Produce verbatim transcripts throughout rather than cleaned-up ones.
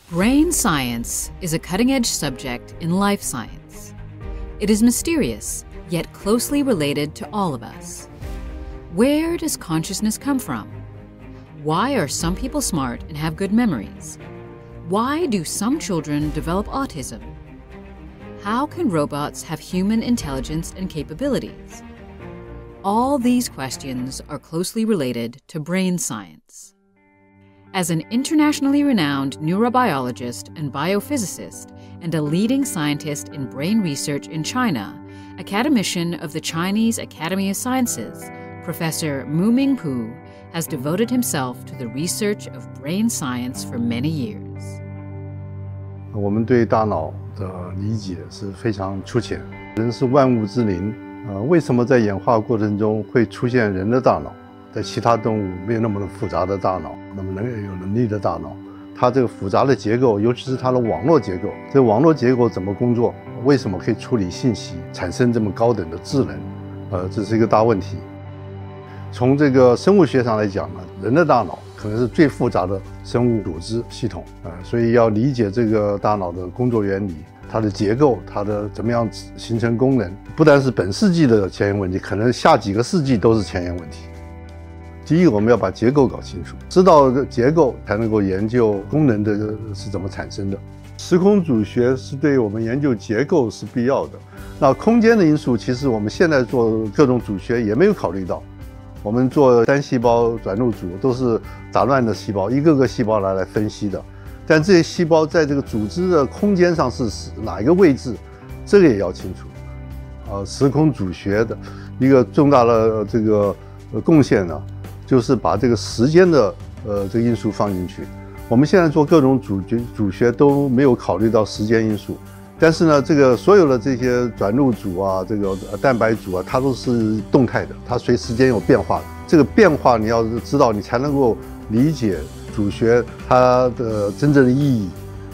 Brain science is a cutting-edge subject in life science. It is mysterious, yet closely related to all of us. Where does consciousness come from? Why are some people smart and have good memories? Why do some children develop autism? How can robots have human intelligence and capabilities? All these questions are closely related to brain science. As an internationally renowned neurobiologist and biophysicist and a leading scientist in brain research in China, Academician of the Chinese Academy of Sciences, Professor Mu-ming P O O has devoted himself to the research of brain science for many years. 我们对大脑的理解是非常粗浅，人是万物之灵，呃，为什么在演化过程中会出现人的大脑？在其他动物没有那么复杂的大脑，那么能有能力的大脑，它这个复杂的结构，尤其是它的网络结构，这个网络结构怎么工作？为什么可以处理信息，产生这么高等的智能？呃，这是一个大问题。从这个生物学上来讲呢，人的大脑可能是最复杂的生物组织系统，呃，所以要理解这个大脑的工作原理。 它的结构，它的怎么样形成功能，不单是本世纪的前沿问题，可能下几个世纪都是前沿问题。第一个，我们要把结构搞清楚，知道结构才能够研究功能的是怎么产生的。时空组学是对我们研究结构是必要的。那空间的因素，其实我们现在做各种组学也没有考虑到。我们做单细胞转录组都是杂乱的细胞，一个个细胞来来分析的。 但这些细胞在这个组织的空间上是哪一个位置，这个也要清楚。呃，时空组学的一个重大的这个贡献呢，就是把这个时间的呃这个因素放进去。我们现在做各种组学组学都没有考虑到时间因素，但是呢，这个所有的这些转录组啊，这个蛋白组啊，它都是动态的，它随时间有变化的。这个变化你要知道，你才能够理解 组学它的真正的意义。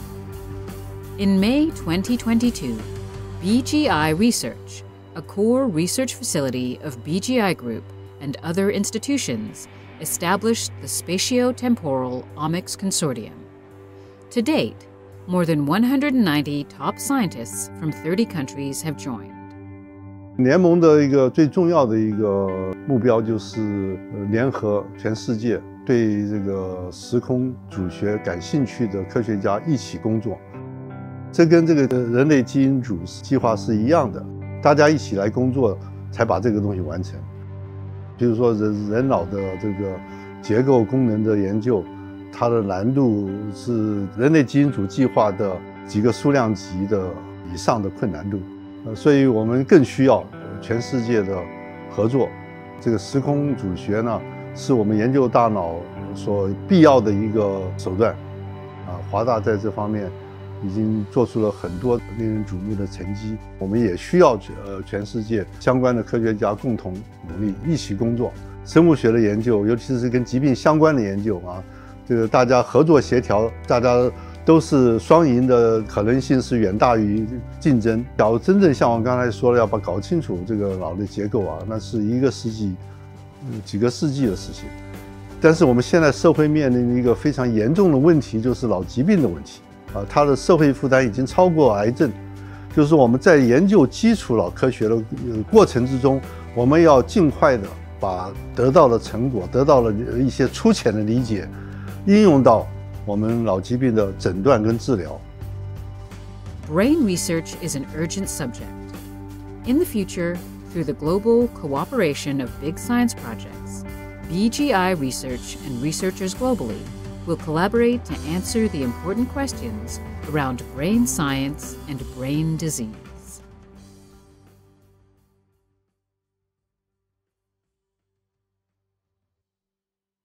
In May twenty twenty-two, B G I Research, a core research facility of B G I Group and other institutions, established the Spatio-Temporal Omics Consortium. To date, more than one hundred ninety top scientists from thirty countries have joined. 联盟的一个最重要的一个目标就是联合全世界 对这个时空组学感兴趣的科学家一起工作，这跟这个人类基因组计划是一样的，大家一起来工作，才把这个东西完成。比如说人人脑的这个结构功能的研究，它的难度是人类基因组计划的几个数量级的以上的困难度，呃，所以我们更需要全世界的合作。这个时空组学呢， 是我们研究大脑所必要的一个手段，啊，华大在这方面已经做出了很多令人瞩目的成绩。我们也需要呃全世界相关的科学家共同努力，一起工作。生物学的研究，尤其是跟疾病相关的研究啊，这个大家合作协调，大家都是双赢的可能性是远大于竞争。要真正像我刚才说的，要把搞清楚这个脑的结构啊，那是一个世纪 几个世纪的事情，但是我们现在社会面临一个非常严重的问题，就是脑疾病的问题啊，它的社会负担已经超过癌症。就是我们在研究基础脑科学的过程之中，我们要尽快的把得到的成果、得到了一些粗浅的理解，应用到我们脑疾病的诊断跟治疗。 Brain research is an urgent subject. In the future, through the global cooperation of big science projects, B G I research and researchers globally will collaborate to answer the important questions around brain science and brain disease.